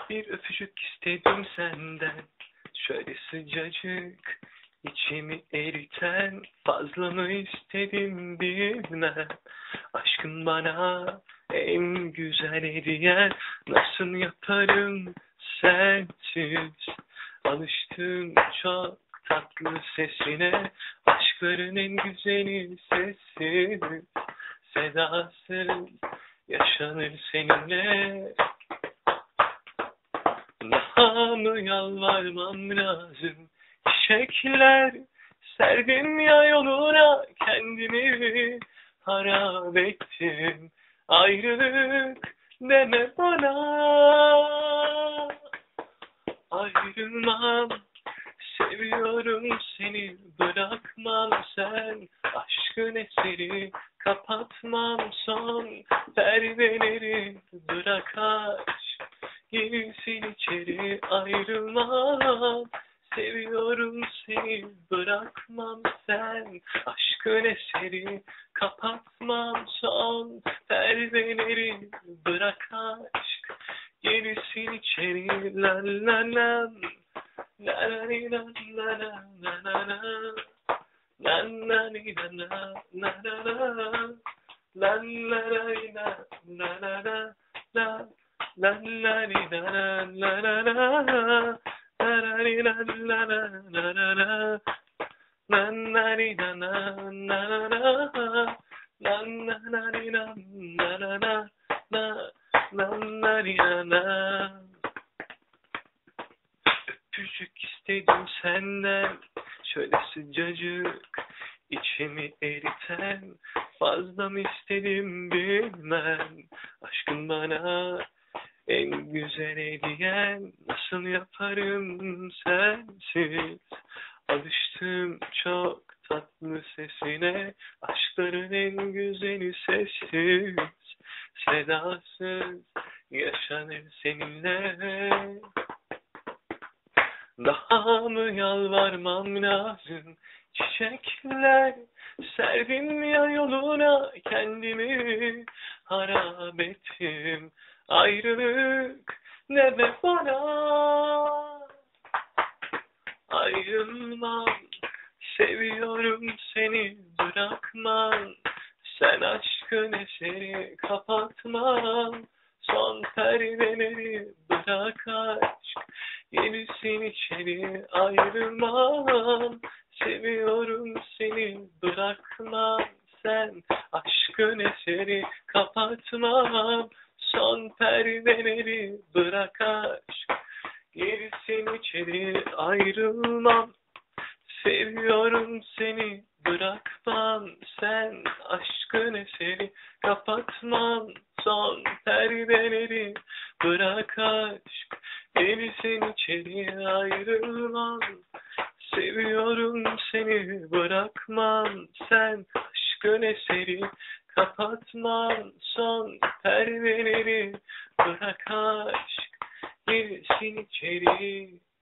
Bir öpücük istedim senden, şöyle sıcacık, içimi eriten. Fazla mı istedim bilmem. Aşkın bana en güzel hediyen. Nasıl yaparım sensiz? Alıştım çok tatlı sesine. Aşkların en güzeli sessiz, sedasız yaşanır seninle. Daha mı yalvarmam lazım? Çiçekler serdim ya yoluna, kendimi harap ettim. Ayrılık deme bana, ayrılmam. Seviyorum seni, bırakmam, sen aşkın eseri. Kapatmam son perdeleri, bırak aşk girsin içeri. Ayrılmam, seviyorum seni, bırakmam, sen aşkın eseri. Kapatmam son perdeleri, bırak aşk girsin içeri. La la la. La la la la la la la. La la la la la la la. La la la la la la la. La la la la la la la. La la la la la la la. La la la la la la la. La la la la la la la. La la la la. Öpücük istedim senden, şöyle sıcacık, içimi eriten. Fazla mı istedim bilmem. Aşkın bana en güzel hediyen. Nasıl yaparım sensiz? Alıştım çok tatlı sesine. Aşkların en güzeli sessiz, sedasız yaşanır seninle. Daha mı yalvarmam lazım? Çiçekler serdim ya yoluna, kendimi harap ettim. Ayrılık deme bana, ayrılmam. Seviyorum seni, bırakmam, sen aşkın eseri. Kapatmam son perdeleri, bırak aşk girsin içeri. Ayrılmam, seviyorum seni, bırakmam, sen aşkın eseri. Kapatmam son perdeleri, bırak aşk girsin içeri. Ayrılmam, seviyorum seni, bırakmam, sen aşkın eseri. Kapatmam son perdeleri, bırak aşk girsin içeri. Ayrılmam, seviyorum seni, bırakmam, sen aşkın eseri. Kapatmam son perdeleri, bırak aşk girsin içeri.